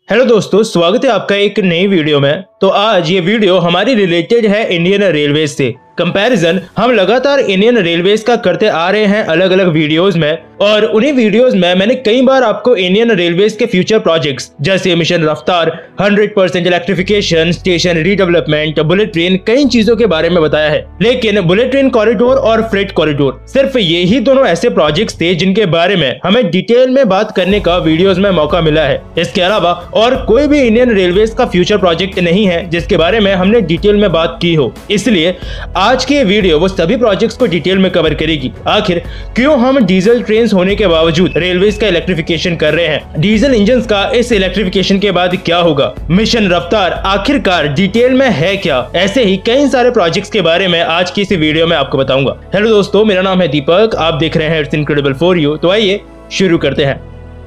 Hello दोस्तों, स्वागत है आपका एक नई वीडियो में। तो आज ये वीडियो हमारी रिलेटेड है इंडियन रेलवेज से। कंपैरिजन हम लगातार इंडियन रेलवेज का करते आ रहे हैं अलग अलग वीडियोस में, और उन्हीं वीडियोस में मैंने कई बार आपको इंडियन रेलवेज के फ्यूचर प्रोजेक्ट्स जैसे mission Raftaar, 100% electrification, station redevelopment, bullet train, कई चीजों के बारे में बताया है। लेकिन बुलेट ट्रेन कॉरिडोर और फ्रेट कॉरिडोर सिर्फ ये ही दोनों ऐसे प्रोजेक्ट्स थे जिनके बारे में हमें डिटेल में बात करने का वीडियोस में मौका मिला है। इसके अलावा और कोई भी इंडियन रेलवेज का फ्यूचर प्रोजेक्ट नहीं है जिसके बारे में हमने डिटेल में बात की हो। इसलिए आज की ये वीडियो वो सभी प्रोजेक्ट्स को डिटेल में कवर करेगी। आखिर क्यों हम डीजल ट्रेन होने के बावजूद रेलवेज का इलेक्ट्रिफिकेशन कर रहे हैं, डीजल इंजन का इस इलेक्ट्रिफिकेशन के बाद क्या होगा, मिशन रफ्तार आखिरकार डिटेल में है क्या, ऐसे ही कई सारे प्रोजेक्ट्स के बारे में आज की इस वीडियो में आपको बताऊंगा। हेलो दोस्तों, मेरा नाम है दीपक, आप देख रहे हैं इट्स इनक्रेडिबल फॉर यू। तो आइए शुरू करते हैं।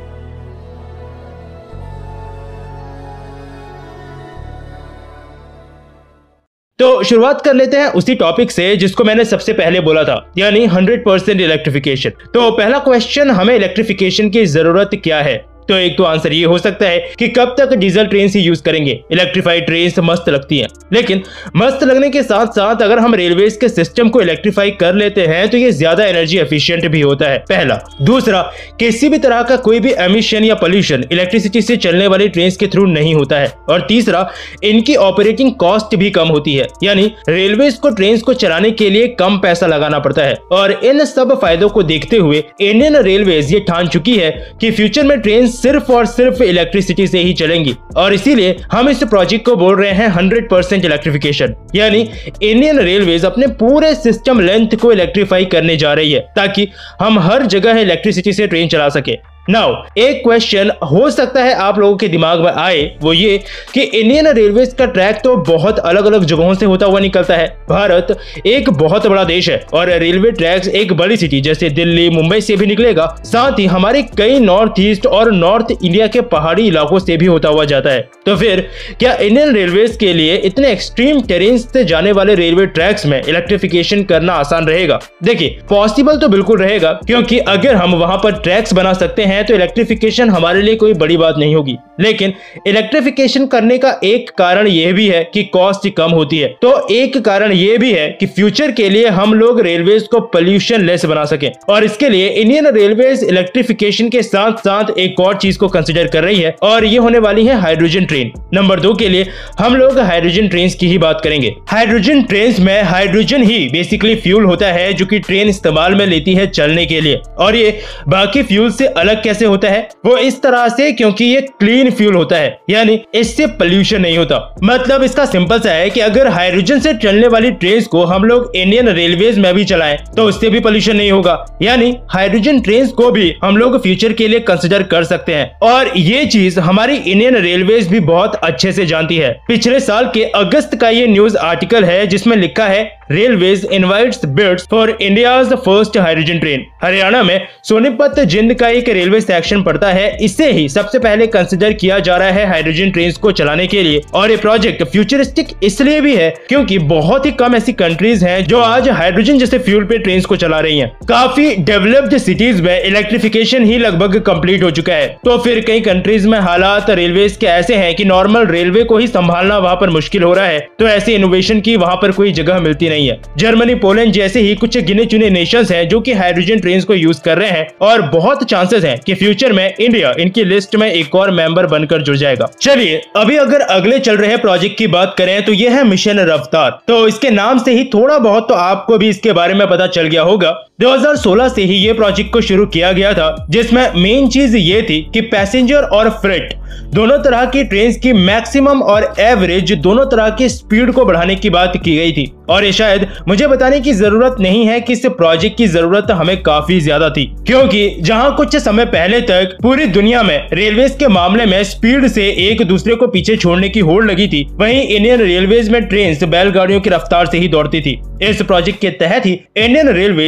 तो शुरुआत कर लेते हैं उसी टॉपिक से जिसको मैंने सबसे पहले बोला था, यानी 100% इलेक्ट्रिफिकेशन। तो पहला क्वेश्चन, हमें इलेक्ट्रिफिकेशन की जरूरत क्या है? तो एक तो आंसर ये हो सकता है कि कब तक डीजल ट्रेन ही यूज करेंगे। इलेक्ट्रीफाइड ट्रेन मस्त लगती हैं, लेकिन मस्त लगने के साथ साथ अगर हम रेलवेज के सिस्टम को इलेक्ट्रीफाई कर लेते हैं तो ये ज्यादा एनर्जी एफिशिएंट भी होता है, पहला। दूसरा, किसी भी तरह का कोई भी एमिशन या पोल्यूशन इलेक्ट्रिसिटी से चलने वाली ट्रेन के थ्रू नहीं होता है। और तीसरा, इनकी ऑपरेटिंग कॉस्ट भी कम होती है, यानी रेलवेज को ट्रेन को चलाने के लिए कम पैसा लगाना पड़ता है। और इन सब फायदों को देखते हुए इंडियन रेलवेज ये ठान चुकी है कि फ्यूचर में ट्रेन सिर्फ और सिर्फ इलेक्ट्रिसिटी से ही चलेंगी। और इसीलिए हम इस प्रोजेक्ट को बोल रहे हैं 100% इलेक्ट्रिफिकेशन, यानी इंडियन रेलवेज अपने पूरे सिस्टम लेंथ को इलेक्ट्रीफाई करने जा रही है ताकि हम हर जगह इलेक्ट्रिसिटी से ट्रेन चला सके। नाउ एक क्वेश्चन हो सकता है आप लोगों के दिमाग में आए, वो ये कि इंडियन रेलवेज का ट्रैक तो बहुत अलग अलग जगहों से होता हुआ निकलता है। भारत एक बहुत बड़ा देश है और रेलवे ट्रैक्स एक बड़ी सिटी जैसे दिल्ली, मुंबई से भी निकलेगा। साथ ही हमारे कई नॉर्थ ईस्ट और नॉर्थ इंडिया के पहाड़ी इलाकों से भी होता हुआ जाता है। तो फिर क्या इंडियन रेलवेज के लिए इतने एक्सट्रीम टेरेन से जाने वाले रेलवे ट्रैक्स में इलेक्ट्रिफिकेशन करना आसान रहेगा? देखिए, पॉसिबल तो बिल्कुल रहेगा, क्योंकि अगर हम वहां पर ट्रैक्स बना सकते हैं तो इलेक्ट्रिफिकेशन हमारे लिए कोई बड़ी बात नहीं होगी। लेकिन इलेक्ट्रिफिकेशन करने का एक कारण यह भी है कि कॉस्ट कम होती है। तो एक कारण यह भी है कि फ्यूचर के लिए हम लोग रेलवेज को पोल्यूशन लेस बना सकें। और इसके लिए इंडियन रेलवेज इलेक्ट्रिफिकेशन के साथ साथ एक और चीज को कंसिडर कर रही है, और ये होने वाली है हाइड्रोजन ट्रेन। नंबर 2 के लिए हम लोग हाइड्रोजन ट्रेन की ही बात करेंगे। हाइड्रोजन ट्रेन में हाइड्रोजन ही बेसिकली फ्यूल होता है जो कि ट्रेन इस्तेमाल में लेती है चलने के लिए। और ये बाकी फ्यूल से अलग कैसे होता है? वो इस तरह से, क्योंकि ये क्लीन फ्यूल होता है, यानी इससे पोल्यूशन नहीं होता। मतलब इसका सिंपल सा है कि अगर हाइड्रोजन से चलने वाली ट्रेन को हम लोग इंडियन रेलवेज में भी चलाएं तो उससे भी पोल्यूशन नहीं होगा। यानी हाइड्रोजन ट्रेन को भी हम लोग फ्यूचर के लिए कंसिडर कर सकते हैं। और ये चीज हमारी इंडियन रेलवेज भी बहुत अच्छे से जानती है। पिछले साल के अगस्त का ये न्यूज आर्टिकल है जिसमें लिखा है, railways invites bids for India's first hydrogen train. Haryana में सोनीपत जिंद का एक रेलवे सेक्शन पड़ता है, इसे ही सबसे पहले कंसिडर किया जा रहा है हाइड्रोजन ट्रेन को चलाने के लिए। और ये प्रोजेक्ट फ्यूचरिस्टिक इसलिए भी है क्योंकि बहुत ही कम ऐसी कंट्रीज हैं जो आज हाइड्रोजन जैसे फ्यूल पे ट्रेन को चला रही हैं। काफी डेवलप्ड सिटीज में इलेक्ट्रिफिकेशन ही लगभग कंप्लीट हो चुका है। तो फिर कई कंट्रीज में हालात रेलवेज के ऐसे हैं कि नॉर्मल रेलवे को ही संभालना वहां पर मुश्किल हो रहा है। तो ऐसे इनोवेशन की वहां पर कोई जगह मिलती नहीं है। जर्मनी, पोलैंड जैसे ही कुछ गिने चुने नेशंस हैं जो कि हाइड्रोजन ट्रेन को यूज कर रहे हैं, और बहुत चांसेस हैं कि फ्यूचर में इंडिया इनकी लिस्ट में एक और मेंबर बनकर जुड़ जाएगा। चलिए अभी अगर अगले चल रहे प्रोजेक्ट की बात करें तो यह है मिशन रफ्तार। तो इसके नाम से ही थोड़ा बहुत तो आपको भी इसके बारे में पता चल गया होगा। 2016 से ही ये प्रोजेक्ट को शुरू किया गया था, जिसमें मेन चीज ये थी कि पैसेंजर और फ्रेट दोनों तरह की ट्रेन की मैक्सिमम और एवरेज दोनों तरह की स्पीड को बढ़ाने की बात की गई थी। और ये शायद मुझे बताने की जरूरत नहीं है कि इस प्रोजेक्ट की जरूरत हमें काफी ज्यादा थी, क्योंकि जहां कुछ समय पहले तक पूरी दुनिया में रेलवेज के मामले में स्पीड से एक दूसरे को पीछे छोड़ने की होड़ लगी थी, वहीं इंडियन रेलवेज में ट्रेन बैलगाड़ियों की रफ्तार से ही दौड़ती थी। इस प्रोजेक्ट के तहत ही इंडियन रेलवेज दिल्ली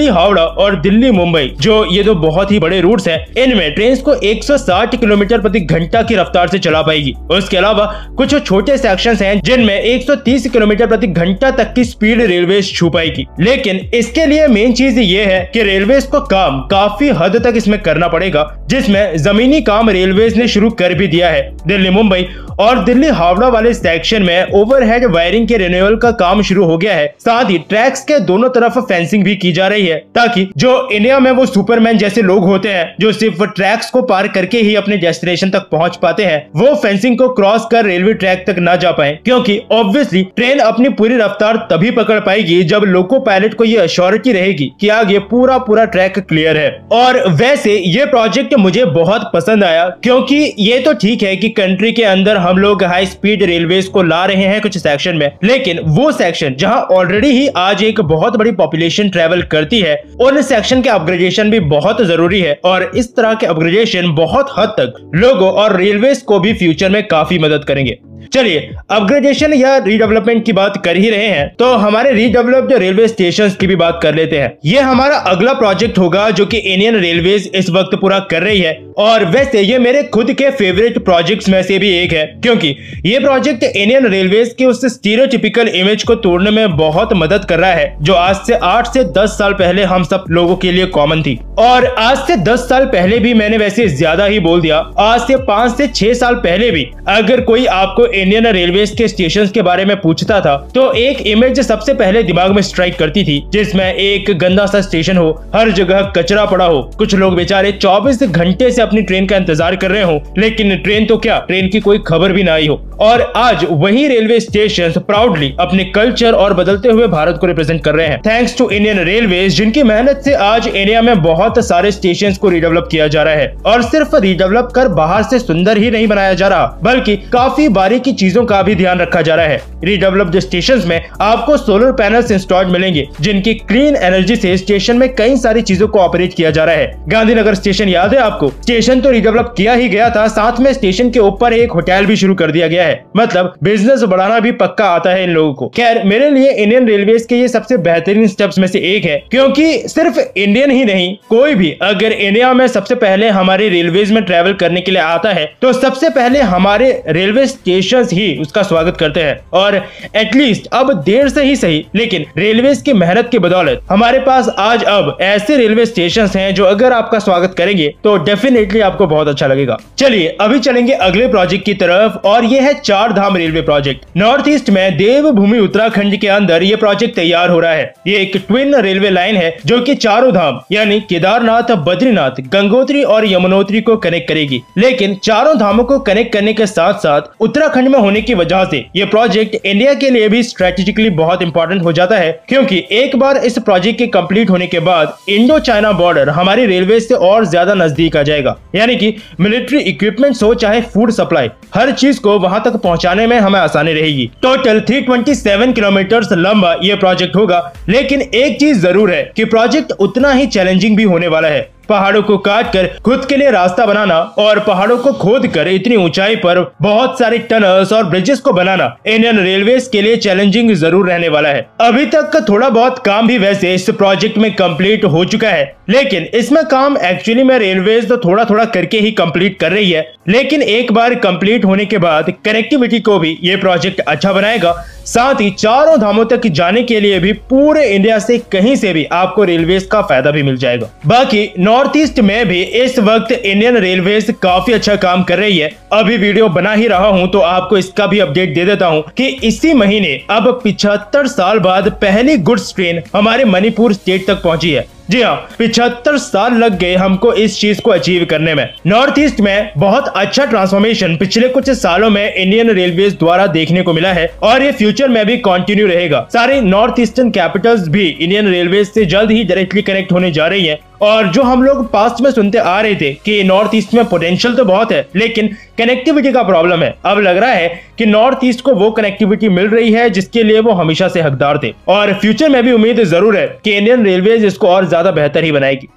दिल्ली हावड़ा और दिल्ली मुंबई, जो ये दो बहुत ही बड़े रूट्स हैं, इनमें ट्रेन को 160 किलोमीटर प्रति घंटा की रफ्तार से चला पाएगी। उसके अलावा कुछ छोटे सेक्शंस हैं जिनमें 130 किलोमीटर प्रति घंटा तक की स्पीड रेलवे छू पाएगी। लेकिन इसके लिए मेन चीज ये है कि रेलवे को काम काफी हद तक इसमें करना पड़ेगा, जिसमें जमीनी काम रेलवे ने शुरू कर भी दिया है। दिल्ली मुंबई और दिल्ली हावड़ा वाले सेक्शन में ओवरहेड वायरिंग के रिन्यूअल का काम शुरू हो गया है। साथ ही ट्रैक्स के दोनों तरफ फेंसिंग भी की जा रही है, ताकि जो इंडिया में वो सुपरमैन जैसे लोग होते हैं जो सिर्फ ट्रैक्स को पार करके ही अपने डेस्टिनेशन तक पहुंच पाते हैं, वो फेंसिंग को क्रॉस कर रेलवे ट्रैक तक ना जा पाए, क्योंकि ऑब्वियसली ट्रेन अपनी पूरी रफ्तार तभी पकड़ पाएगी जब लोको पायलट को ये अश्योरिटी रहेगी कि आगे पूरा ट्रैक क्लियर है। और वैसे ये प्रोजेक्ट मुझे बहुत पसंद आया, क्योंकि ये तो ठीक है कि कंट्री के अंदर हम लोग हाई स्पीड रेलवेज को ला रहे हैं कुछ सेक्शन में, लेकिन वो सेक्शन जहां ऑलरेडी ही आज एक बहुत बड़ी पॉपुलेशन ट्रेवल करती है, उन सेक्शन के अपग्रेडेशन भी बहुत जरूरी है। और इस तरह के अपग्रेडेशन बहुत हद तक लोगों और रेलवेज को भी फ्यूचर में काफी मदद करेंगे। चलिए, अपग्रेडेशन या रीडेवलपमेंट की बात कर ही रहे हैं तो हमारे रीडेवलप्ड रेलवे स्टेशंस की भी बात कर लेते हैं। ये हमारा अगला प्रोजेक्ट होगा जो कि इंडियन रेलवेज इस वक्त पूरा कर रही है, और वैसे ये मेरे खुद के फेवरेट प्रोजेक्ट्स में से भी एक है, क्योंकि ये प्रोजेक्ट इंडियन रेलवेज के उस स्टीरियोटिपिकल इमेज को तोड़ने में बहुत मदद कर रहा है जो आज से 8 से 10 साल पहले हम सब लोगों के लिए कॉमन थी। और आज से 10 साल पहले भी मैंने वैसे ज्यादा ही बोल दिया, आज से 5 से 6 साल पहले भी अगर कोई आपको इंडियन रेलवेज के स्टेशंस के बारे में पूछता था तो एक इमेज सबसे पहले दिमाग में स्ट्राइक करती थी, जिसमें एक गंदा सा स्टेशन हो, हर जगह कचरा पड़ा हो, कुछ लोग बेचारे 24 घंटे से अपनी ट्रेन का इंतजार कर रहे हो, लेकिन ट्रेन तो क्या, ट्रेन की कोई खबर भी ना आई हो। और आज वही रेलवे स्टेशन प्राउडली अपने कल्चर और बदलते हुए भारत को रिप्रेजेंट कर रहे हैं, थैंक्स टू इंडियन रेलवेज, जिनकी मेहनत से आज इंडिया में बहुत सारे स्टेशन को रिडेवलप किया जा रहा है। और सिर्फ रिडेवलप कर बाहर से सुंदर ही नहीं बनाया जा रहा, बल्कि काफी बारीकी चीजों का भी ध्यान रखा जा रहा है। रिडेवलप्ड स्टेशंस में आपको सोलर पैनल्स इंस्टॉल्ड मिलेंगे, जिनकी क्लीन एनर्जी से स्टेशन में कई सारी चीजों को ऑपरेट किया जा रहा है। गांधीनगर स्टेशन याद है आपको? स्टेशन तो रिडेवलप किया ही गया था, साथ में स्टेशन के ऊपर एक होटल भी शुरू कर दिया गया है। मतलब बिजनेस बढ़ाना भी पक्का आता है इन लोगों को। खैर, मेरे लिए इंडियन रेलवेज के ये सबसे बेहतरीन स्टेप्स में से एक है, क्योंकि सिर्फ इंडियन ही नहीं, कोई भी अगर इंडिया में सबसे पहले हमारे रेलवेज में ट्रेवल करने के लिए आता है तो सबसे पहले हमारे रेलवे स्टेशन ही उसका स्वागत करते हैं। और एटलीस्ट अब देर से ही सही, लेकिन रेलवेज की मेहनत की बदौलत हमारे पास आज अब ऐसे रेलवे स्टेशन हैं जो अगर आपका स्वागत करेंगे तो डेफिनेटली आपको बहुत अच्छा लगेगा। चलिए अभी चलेंगे अगले प्रोजेक्ट की तरफ, और ये है Char Dham railway project. North east में देवभूमि उत्तराखंड के अंदर ये प्रोजेक्ट तैयार हो रहा है। ये एक ट्विन रेलवे लाइन है जो कि चारों धाम यानी केदारनाथ, बद्रीनाथ, गंगोत्री और यमुनोत्री को कनेक्ट करेगी। लेकिन चारों धामों को कनेक्ट करने के साथ साथ उत्तराखंड में होने की वजह से ये प्रोजेक्ट इंडिया के लिए भी स्ट्रेटेजिकली बहुत इंपॉर्टेंट हो जाता है, क्योंकि एक बार इस प्रोजेक्ट के कंप्लीट होने के बाद इंडो चाइना बॉर्डर हमारी रेलवे से और ज्यादा नजदीक आ जाएगा। यानी कि मिलिट्री इक्विपमेंट्स हो चाहे फूड सप्लाई, हर चीज को वहां तक पहुंचाने में हमें आसानी रहेगी। टोटल 327 किलोमीटर लंबा ये प्रोजेक्ट होगा, लेकिन एक चीज जरूर है कि प्रोजेक्ट उतना ही चैलेंजिंग भी होने वाला है। पहाड़ों को काट कर खुद के लिए रास्ता बनाना और पहाड़ों को खोद कर इतनी ऊंचाई पर बहुत सारे टनल्स और ब्रिजेस को बनाना इंडियन रेलवेज के लिए चैलेंजिंग जरूर रहने वाला है। अभी तक का थोड़ा बहुत काम भी वैसे इस प्रोजेक्ट में कंप्लीट हो चुका है, लेकिन इसमें काम एक्चुअली में रेलवेज तो थोड़ा थोड़ा करके ही कंप्लीट कर रही है। लेकिन एक बार कंप्लीट होने के बाद कनेक्टिविटी को भी ये प्रोजेक्ट अच्छा बनाएगा, साथ ही चारों धामों तक जाने के लिए भी पूरे इंडिया से कहीं से भी आपको रेलवेज का फायदा भी मिल जाएगा। बाकी नॉर्थ ईस्ट में भी इस वक्त इंडियन रेलवेज काफी अच्छा काम कर रही है। अभी वीडियो बना ही रहा हूं तो आपको इसका भी अपडेट दे देता हूं कि इसी महीने अब 75 साल बाद पहली गुड्स ट्रेन हमारे मणिपुर स्टेट तक पहुंची है। जी हाँ, 75 साल लग गए हमको इस चीज को अचीव करने में। नॉर्थ ईस्ट में बहुत अच्छा ट्रांसफॉर्मेशन पिछले कुछ सालों में इंडियन रेलवेज द्वारा देखने को मिला है और ये फ्यूचर में भी कंटिन्यू रहेगा। सारे नॉर्थ ईस्टर्न कैपिटल्स भी इंडियन रेलवेज से जल्द ही डायरेक्टली कनेक्ट होने जा रही है। और जो हम लोग पास्ट में सुनते आ रहे थे कि नॉर्थ ईस्ट में पोटेंशियल तो बहुत है लेकिन कनेक्टिविटी का प्रॉब्लम है, अब लग रहा है कि नॉर्थ ईस्ट को वो कनेक्टिविटी मिल रही है जिसके लिए वो हमेशा से हकदार थे। और फ्यूचर में भी उम्मीद जरूर है कि इंडियन रेलवेज इसको और ज्यादा बेहतर ही बनाएगी।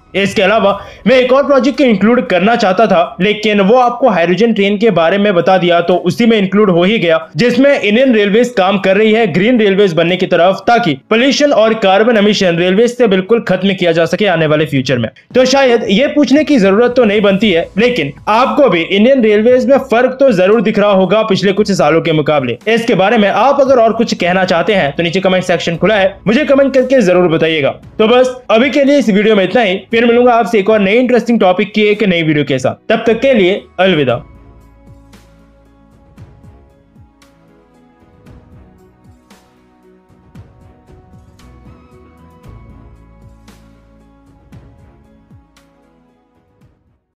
इसके अलावा मैं एक और प्रोजेक्ट को इंक्लूड करना चाहता था, लेकिन वो आपको हाइड्रोजन ट्रेन के बारे में बता दिया तो उसी में इंक्लूड हो ही गया, जिसमें इंडियन रेलवेज काम कर रही है ग्रीन रेलवेज बनने की तरफ, ताकि पोल्यूशन और कार्बन एमिशन रेलवेज से बिल्कुल खत्म किया जा सके आने वाले फ्यूचर में। तो शायद ये पूछने की जरूरत तो नहीं बनती है, लेकिन आपको भी इंडियन रेलवेज में फर्क तो जरूर दिख रहा होगा पिछले कुछ सालों के मुकाबले। इसके बारे में आप अगर और कुछ कहना चाहते हैं तो नीचे कमेंट सेक्शन खुला है, मुझे कमेंट करके जरूर बताइएगा। तो बस अभी के लिए इस वीडियो में इतना ही, फिर मिलूंगा आपसे एक और नई इंटरेस्टिंग टॉपिक की एक नई वीडियो के साथ। तब तक के लिए अलविदा।